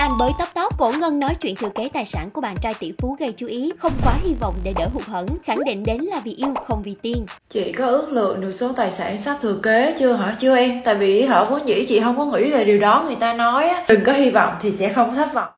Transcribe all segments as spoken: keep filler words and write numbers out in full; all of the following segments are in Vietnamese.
Scandal bới tóc tóc, Cổ Ngân nói chuyện thừa kế tài sản của bạn trai tỷ phú gây chú ý, không quá hy vọng để đỡ hụt hẫng, khẳng định đến là vì yêu không vì tiền. Chị có ước lượng được số tài sản sắp thừa kế chưa hả? Chưa em, tại vì họ vốn dĩ chị không có nghĩ về điều đó, người ta nói á, đừng có hy vọng thì sẽ không thất vọng.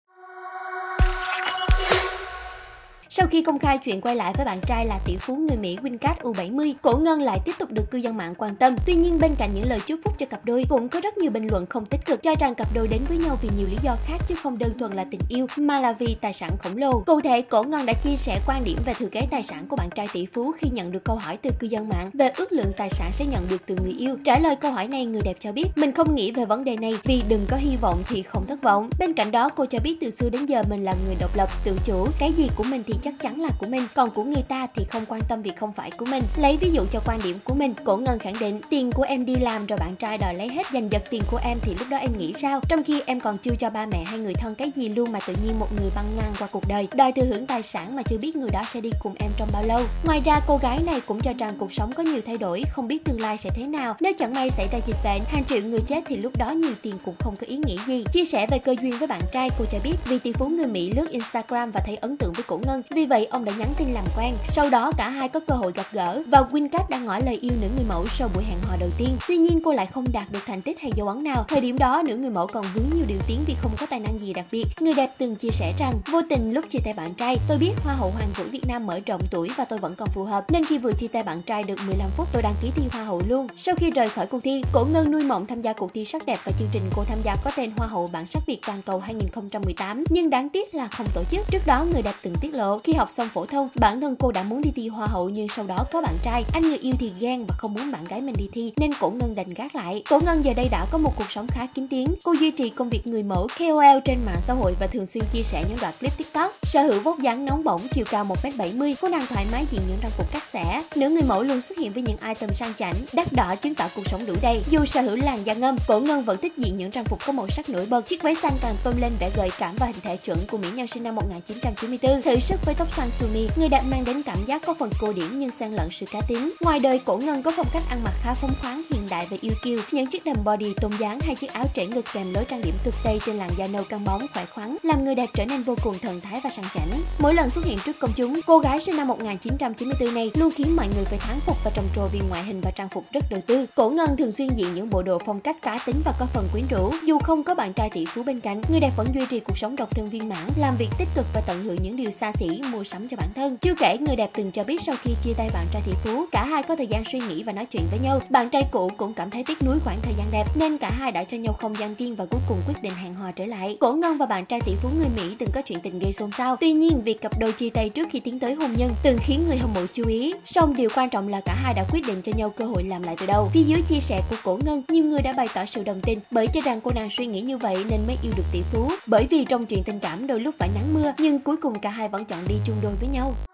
Sau khi công khai chuyện quay lại với bạn trai là tỷ phú người Mỹ Wincard U bảy mươi, Cổ Ngân lại tiếp tục được cư dân mạng quan tâm. Tuy nhiên, bên cạnh những lời chúc phúc cho cặp đôi, cũng có rất nhiều bình luận không tích cực cho rằng cặp đôi đến với nhau vì nhiều lý do khác chứ không đơn thuần là tình yêu mà là vì tài sản khổng lồ. Cụ thể, Cổ Ngân đã chia sẻ quan điểm về thừa kế tài sản của bạn trai tỷ phú khi nhận được câu hỏi từ cư dân mạng về ước lượng tài sản sẽ nhận được từ người yêu. Trả lời câu hỏi này, người đẹp cho biết mình không nghĩ về vấn đề này vì đừng có hy vọng thì không thất vọng. Bên cạnh đó, cô cho biết từ xưa đến giờ mình là người độc lập, tự chủ, cái gì của mình thì chắc chắn là của mình, còn của người ta thì không quan tâm vì không phải của mình. Lấy ví dụ cho quan điểm của mình, Cổ Ngân khẳng định tiền của em đi làm rồi bạn trai đòi lấy hết giành giật tiền của em thì lúc đó em nghĩ sao? Trong khi em còn chưa cho ba mẹ hay người thân cái gì luôn mà tự nhiên một người băng ngang qua cuộc đời đòi thừa hưởng tài sản mà chưa biết người đó sẽ đi cùng em trong bao lâu. Ngoài ra, cô gái này cũng cho rằng cuộc sống có nhiều thay đổi, không biết tương lai sẽ thế nào. Nếu chẳng may xảy ra dịch bệnh, hàng triệu người chết thì lúc đó nhiều tiền cũng không có ý nghĩa gì. Chia sẻ về cơ duyên với bạn trai, cô cho biết vì tỷ phú người Mỹ lướt Instagram và thấy ấn tượng với Cổ Ngân, vì vậy ông đã nhắn tin làm quen. Sau đó cả hai có cơ hội gặp gỡ và Wincard đã ngỏ lời yêu nữ người mẫu sau buổi hẹn hò đầu tiên. Tuy nhiên, cô lại không đạt được thành tích hay dấu ấn nào. Thời điểm đó, nữ người mẫu còn vướng nhiều điều tiếng vì không có tài năng gì đặc biệt. Người đẹp từng chia sẻ rằng vô tình lúc chia tay bạn trai, tôi biết Hoa hậu Hoàng vũ Việt Nam mở rộng tuổi và tôi vẫn còn phù hợp, nên khi vừa chia tay bạn trai được mười lăm phút tôi đăng ký thi Hoa hậu luôn. Sau khi rời khỏi cuộc thi, Cổ Ngân nuôi mộng tham gia cuộc thi sắc đẹp và chương trình cô tham gia có tên Hoa hậu bản sắc Việt toàn cầu hai nghìn không trăm mười tám, nhưng đáng tiếc là không tổ chức. Trước đó, người đẹp từng tiết lộ khi học xong phổ thông, bản thân cô đã muốn đi thi Hoa hậu nhưng sau đó có bạn trai, anh người yêu thì ghen và không muốn bạn gái mình đi thi nên Cổ Ngân đành gác lại. Cổ Ngân giờ đây đã có một cuộc sống khá kín tiếng. Cô duy trì công việc người mẫu K O L trên mạng xã hội và thường xuyên chia sẻ những đoạn clip TikTok. Sở hữu vóc dáng nóng bỏng, chiều cao một mét bảy mươi, cô nàng thoải mái diện những trang phục cắt xẻ. Nữ người mẫu luôn xuất hiện với những item sang chảnh, đắt đỏ chứng tỏ cuộc sống đủ đầy. Dù sở hữu làn da ngâm, Cổ Ngân vẫn thích diện những trang phục có màu sắc nổi bật. Chiếc váy xanh càng tôn lên vẻ gợi cảm và hình thể chuẩn của mỹ nhân sinh năm một nghìn chín trăm chín mươi tư. Thử sức với tóc xoăn sumi, người đẹp mang đến cảm giác có phần cô điển nhưng xen lẫn sự cá tính. Ngoài đời, Cổ Ngân có phong cách ăn mặc khá phóng khoáng, hiện đại và yêu kiều. Những chiếc đầm body tôn dáng hay chiếc áo trễ ngực kèm lối trang điểm cực tây trên làn da nâu căng bóng khỏe khoắn làm người đẹp trở nên vô cùng thần thái và sang chảnh. Mỗi lần xuất hiện trước công chúng, cô gái sinh năm một nghìn chín trăm chín mươi tư này luôn khiến mọi người phải thán phục và trầm trồ vì ngoại hình và trang phục rất đời tư. Cổ Ngân thường xuyên diện những bộ đồ phong cách cá tính và có phần quyến rũ. Dù không có bạn trai tỷ phú bên cạnh, người đẹp vẫn duy trì cuộc sống độc thân viên mãn, làm việc tích cực và tận hưởng những điều xa xỉ, mua sắm cho bản thân. Chưa kể, người đẹp từng cho biết sau khi chia tay bạn trai tỷ phú, cả hai có thời gian suy nghĩ và nói chuyện với nhau. Bạn trai cũ cũng cảm thấy tiếc nuối khoảng thời gian đẹp nên cả hai đã cho nhau không gian riêng và cuối cùng quyết định hẹn hò trở lại. Cổ Ngân và bạn trai tỷ phú người Mỹ từng có chuyện tình gây xôn xao. Tuy nhiên, việc cặp đôi chia tay trước khi tiến tới hôn nhân từng khiến người hâm mộ chú ý. Song điều quan trọng là cả hai đã quyết định cho nhau cơ hội làm lại từ đầu. Phía dưới chia sẻ của Cổ Ngân, nhiều người đã bày tỏ sự đồng tình bởi cho rằng cô nàng suy nghĩ như vậy nên mới yêu được tỷ phú. Bởi vì trong chuyện tình cảm đôi lúc phải nắng mưa nhưng cuối cùng cả hai vẫn chọn đi chung đôi với nhau.